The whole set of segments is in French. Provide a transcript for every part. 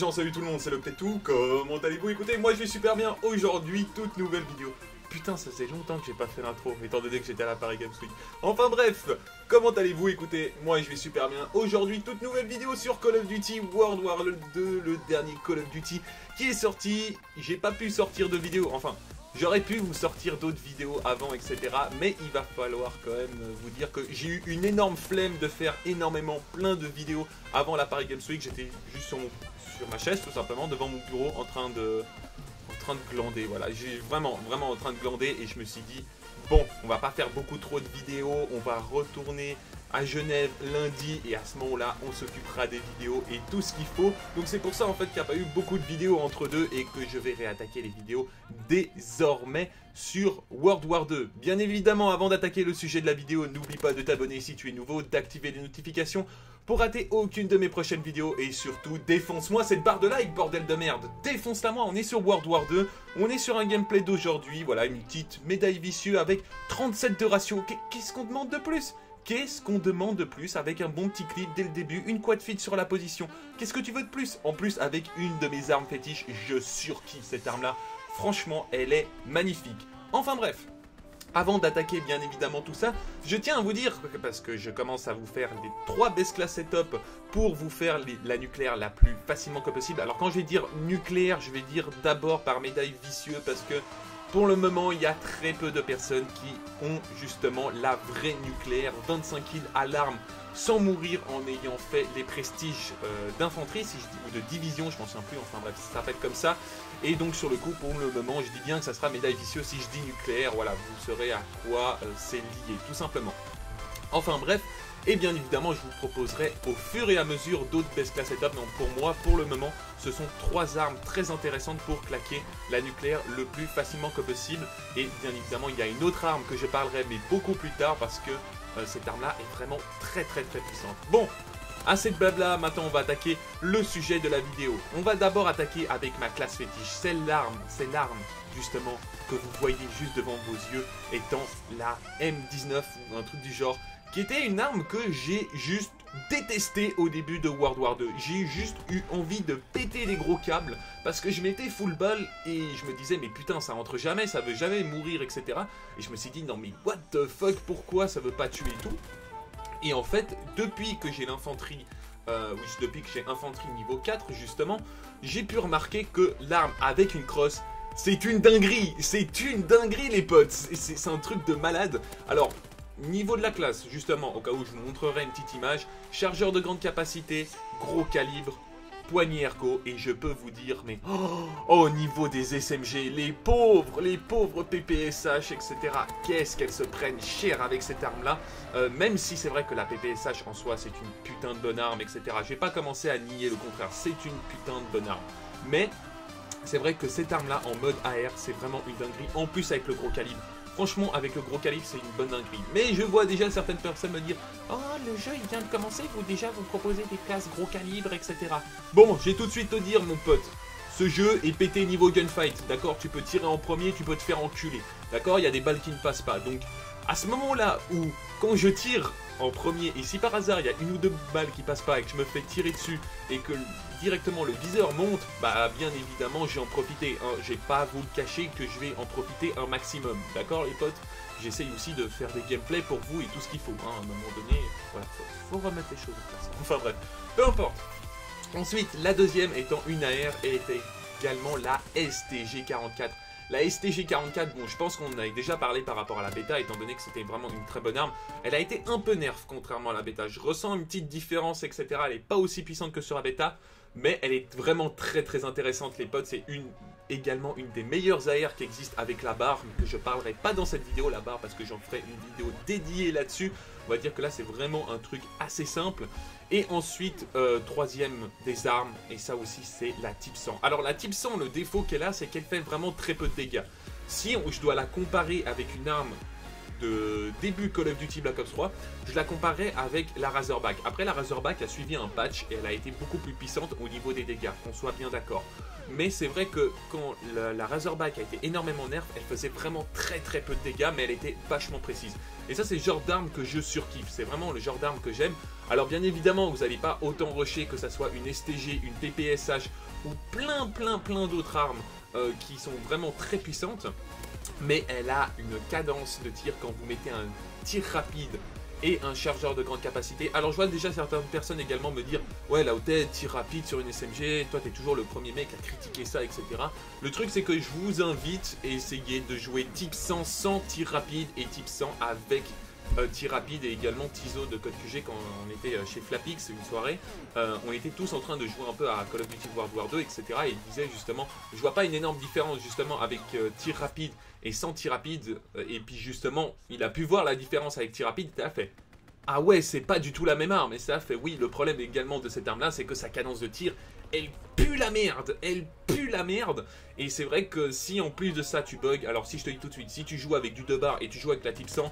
gens, salut tout le monde, c'est le Ptetou, comment allez-vous? Écoutez, moi je vais super bien, aujourd'hui, toute nouvelle vidéo. Putain, ça faisait longtemps que j'ai pas fait l'intro, étant donné que j'étais à la Paris Games Week. Enfin bref, comment allez-vous? Écoutez, moi je vais super bien. Aujourd'hui, toute nouvelle vidéo sur Call of Duty World War 2, le dernier Call of Duty qui est sorti. J'ai pas pu sortir de vidéo, enfin... J'aurais pu vous sortir d'autres vidéos avant, etc. Mais il va falloir quand même vous dire que j'ai eu une énorme flemme de faire plein de vidéos avant la Paris Games Week. J'étais juste sur ma chaise, tout simplement, devant mon bureau, en train de glander. Voilà, j'ai vraiment en train de glander et je me suis dit, bon, on va pas faire beaucoup trop de vidéos, on va retourner à Genève lundi et à ce moment-là, on s'occupera des vidéos et tout ce qu'il faut. Donc c'est pour ça en fait qu'il n'y a pas eu beaucoup de vidéos entre deux et que je vais réattaquer les vidéos désormais sur World War 2. Bien évidemment, avant d'attaquer le sujet de la vidéo, n'oublie pas de t'abonner si tu es nouveau, d'activer les notifications pour rater aucune de mes prochaines vidéos et surtout, défonce-moi cette barre de like, bordel de merde. Défonce-la moi, on est sur World War 2, on est sur un gameplay d'aujourd'hui, voilà, une petite médaille vicieuse avec 37 de ratio. Qu'est-ce qu'on demande de plus ? Qu'est-ce qu'on demande de plus avec un bon petit clip dès le début, une quad feed sur la position? Qu'est-ce que tu veux de plus? En plus, avec une de mes armes fétiches, je surkiffe cette arme-là. Franchement, elle est magnifique. Enfin bref, avant d'attaquer bien évidemment tout ça, je tiens à vous dire, parce que je commence à vous faire les 3 best class setup pour vous faire la nucléaire la plus facilement que possible. Alors quand je vais dire nucléaire, je vais dire d'abord par médaille vicieuse parce que pour le moment, il y a très peu de personnes qui ont justement la vraie nucléaire, 25 kills à l'arme, sans mourir en ayant fait les prestiges d'infanterie, si ou de division, je m'en souviens plus, enfin bref, ça s'appelle comme ça. Et donc sur le coup, pour le moment, je dis bien que ça sera médaille vicieuse, si je dis nucléaire, voilà, vous saurez à quoi c'est lié, tout simplement. Enfin bref, et bien évidemment, je vous proposerai au fur et à mesure d'autres best class setup. Donc pour moi, pour le moment, ce sont 3 armes très intéressantes pour claquer la nucléaire le plus facilement que possible. Et bien évidemment, il y a une autre arme que je parlerai mais beaucoup plus tard parce que cette arme-là est vraiment très puissante. Bon, assez de blabla, maintenant on va attaquer le sujet de la vidéo. On va d'abord attaquer avec ma classe fétiche. C'est l'arme justement que vous voyez juste devant vos yeux étant la M19 ou un truc du genre, qui était une arme que j'ai juste détesté au début de World War 2. J'ai juste eu envie de péter les gros câbles parce que je m'étais full ball et je me disais mais putain ça rentre jamais, ça veut jamais mourir, etc. Et je me suis dit non mais what the fuck, pourquoi ça veut pas tuer tout? Et en fait depuis que j'ai l'infanterie, depuis que j'ai infanterie niveau 4 justement, j'ai pu remarquer que l'arme avec une crosse, c'est une dinguerie les potes, c'est un truc de malade. Alors niveau de la classe, justement, au cas où je vous montrerai une petite image, chargeur de grande capacité, gros calibre, poignée ergo, et je peux vous dire, mais au niveau des SMG, les pauvres PPSH, etc., qu'est-ce qu'elles se prennent cher avec cette arme-là, même si c'est vrai que la PPSH en soi, c'est une putain de bonne arme, etc., je vais pas commencer à nier le contraire, c'est une putain de bonne arme, mais c'est vrai que cette arme-là, en mode AR, c'est vraiment une dinguerie, en plus avec le gros calibre. Franchement, avec le gros calibre, c'est une bonne dinguerie. Mais je vois déjà certaines personnes me dire « Oh, le jeu, il vient de commencer, vous proposez des classes gros calibre, etc. » Bon, j'ai tout de suite te dire, mon pote, ce jeu est pété niveau gunfight, d'accord? Tu peux tirer en premier, tu peux te faire enculer, d'accord? Il y a des balles qui ne passent pas. Donc, à ce moment-là où, quand je tire en premier, et si par hasard, il y a une ou deux balles qui passent pas et que je me fais tirer dessus, et que directement le viseur monte, bah bien évidemment j'ai en profité, hein. J'ai pas à vous le cacher que je vais en profiter un maximum, d'accord les potes? J'essaye aussi de faire des gameplays pour vous et tout ce qu'il faut, hein. À un moment donné, voilà, faut remettre les choses en place, enfin bref, peu importe. Ensuite, la deuxième étant une AR et était également la STG-44. La STG-44, bon, je pense qu'on en avait déjà parlé par rapport à la bêta, étant donné que c'était vraiment une très bonne arme. Elle a été un peu nerf, contrairement à la bêta. Je ressens une petite différence, etc. Elle n'est pas aussi puissante que sur la bêta, mais elle est vraiment très intéressante, les potes. C'est également une des meilleures AR qui existe avec la barre, mais que je parlerai pas dans cette vidéo, la barre, parce que j'en ferai une vidéo dédiée là-dessus. On va dire que là, c'est vraiment un truc assez simple. Et ensuite, troisième des armes, et ça aussi, c'est la type 100. Alors, la type 100, le défaut qu'elle a, c'est qu'elle fait vraiment très peu de dégâts. Si je dois la comparer avec une arme de début Call of Duty Black Ops 3, je la comparais avec la Razorback. Après, la Razorback a suivi un patch et elle a été beaucoup plus puissante au niveau des dégâts, qu'on soit bien d'accord. Mais c'est vrai que quand la Razorback a été énormément nerf, elle faisait vraiment très peu de dégâts, mais elle était vachement précise. Et ça, c'est le genre d'arme que je surkiffe, c'est vraiment le genre d'arme que j'aime. Alors bien évidemment, vous n'allez pas autant rusher que ça soit une STG, une PPSH ou plein d'autres armes qui sont vraiment très puissantes. Mais elle a une cadence de tir quand vous mettez un tir rapide et un chargeur de grande capacité. Alors je vois déjà certaines personnes également me dire ouais, là où t'es, tir rapide sur une SMG, toi t'es toujours le premier mec à critiquer ça, etc. Le truc c'est que je vous invite à essayer de jouer type 100 sans tir rapide et type 100 avec tir rapide, et également Tizo de Code QG. Quand on était chez Flapix une soirée, on était tous en train de jouer un peu à Call of Duty World War 2, etc. Et il disait justement, je vois pas une énorme différence justement avec tir rapide et sans tir rapide. Et puis justement, il a pu voir la différence avec tir rapide, et a fait ah ouais, c'est pas du tout la même arme. Et ça fait oui, le problème également de cette arme là, c'est que sa cadence de tir, elle pue la merde, elle pue la merde. Et c'est vrai que si en plus de ça tu bugs, alors si je te dis tout de suite, si tu joues avec du 2 bar et tu joues avec la type 100,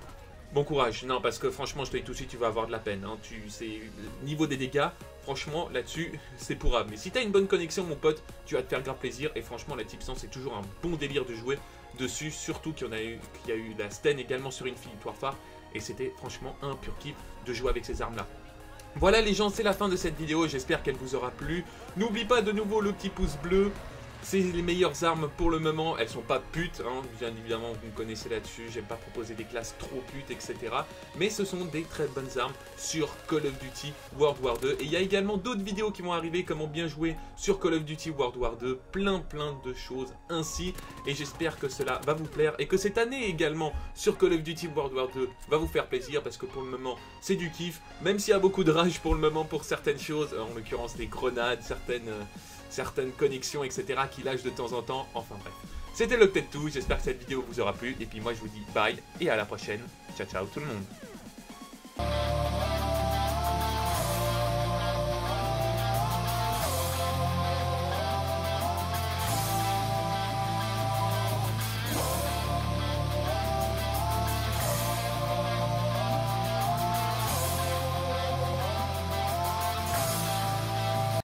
bon courage. Non, parce que franchement, je te dis tout de suite, tu vas avoir de la peine, hein. Niveau des dégâts, franchement, là-dessus, c'est pourrable. Mais si tu as une bonne connexion, mon pote, tu vas te faire grave plaisir. Et franchement, la type 100, c'est toujours un bon délire de jouer dessus. Surtout qu'il y a eu la Sten également sur Infinite Warfare. Et c'était franchement un pur kiff de jouer avec ces armes-là. Voilà les gens, c'est la fin de cette vidéo. J'espère qu'elle vous aura plu. N'oublie pas de nouveau le petit pouce bleu. C'est les meilleures armes pour le moment, elles sont pas putes, hein. Bien évidemment vous me connaissez là-dessus, j'aime pas proposer des classes trop putes, etc. Mais ce sont des très bonnes armes sur Call of Duty World War 2. Et il y a également d'autres vidéos qui vont arriver, comment bien jouer sur Call of Duty World War 2, plein de choses ainsi. Et j'espère que cela va vous plaire et que cette année également sur Call of Duty World War 2 va vous faire plaisir, parce que pour le moment c'est du kiff, même s'il y a beaucoup de rage pour le moment pour certaines choses, en l'occurrence des grenades, certaines connexions, etc. qui lâchent de temps en temps. Enfin bref. C'était Locked2, j'espère que cette vidéo vous aura plu. Et puis moi je vous dis bye et à la prochaine. Ciao ciao tout le monde.